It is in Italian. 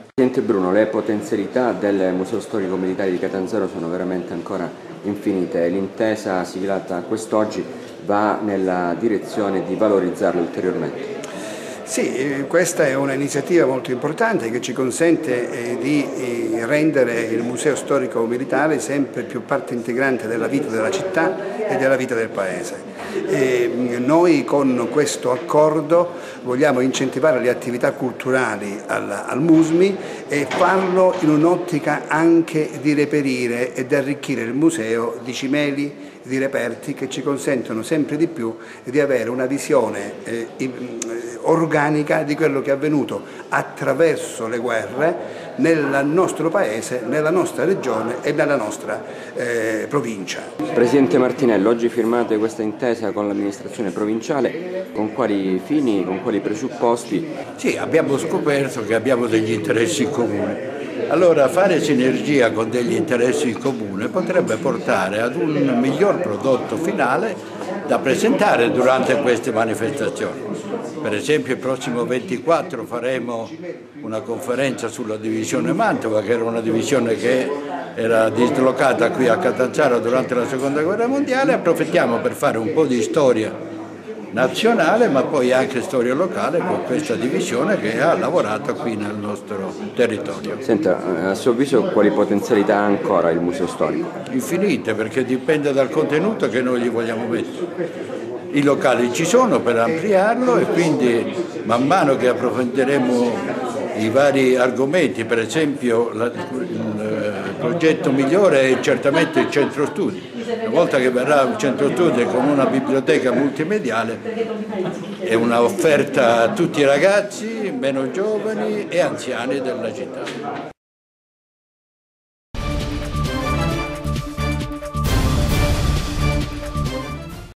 Presidente Bruno, le potenzialità del Museo Storico Militare di Catanzaro sono veramente ancora infinite e l'intesa siglata quest'oggi va nella direzione di valorizzarle ulteriormente. Sì, questa è un'iniziativa molto importante che ci consente di rendere il Museo Storico Militare sempre più parte integrante della vita della città e della vita del Paese. Noi con questo accordo vogliamo incentivare le attività culturali al MUSMI e farlo in un'ottica anche di reperire ed arricchire il museo di cimeli, di reperti che ci consentono sempre di più di avere una visione organica di quello che è avvenuto attraverso le guerre nel nostro paese, nella nostra regione e nella nostra provincia. Presidente Martinello, oggi firmate questa intesa con l'amministrazione provinciale, con quali fini, con quali presupposti? Sì, abbiamo scoperto che abbiamo degli interessi in comune. Allora fare sinergia con degli interessi in comune potrebbe portare ad un miglior prodotto finale da presentare durante queste manifestazioni. Per esempio il prossimo 24 faremo una conferenza sulla divisione Mantova, che era una divisione che era dislocata qui a Catanzaro durante la Seconda Guerra Mondiale. Approfittiamo per fare un po' di storia nazionale ma poi anche storia locale con questa divisione che ha lavorato qui nel nostro territorio. Senta, a suo avviso quali potenzialità ha ancora il Museo Storico? Infinite, perché dipende dal contenuto che noi gli vogliamo mettere. I locali ci sono per ampliarlo e quindi man mano che approfondiremo i vari argomenti, per esempio il progetto migliore è certamente il centro studi. Una volta che verrà un centro studi con una biblioteca multimediale è una offerta a tutti i ragazzi, meno giovani e anziani della città.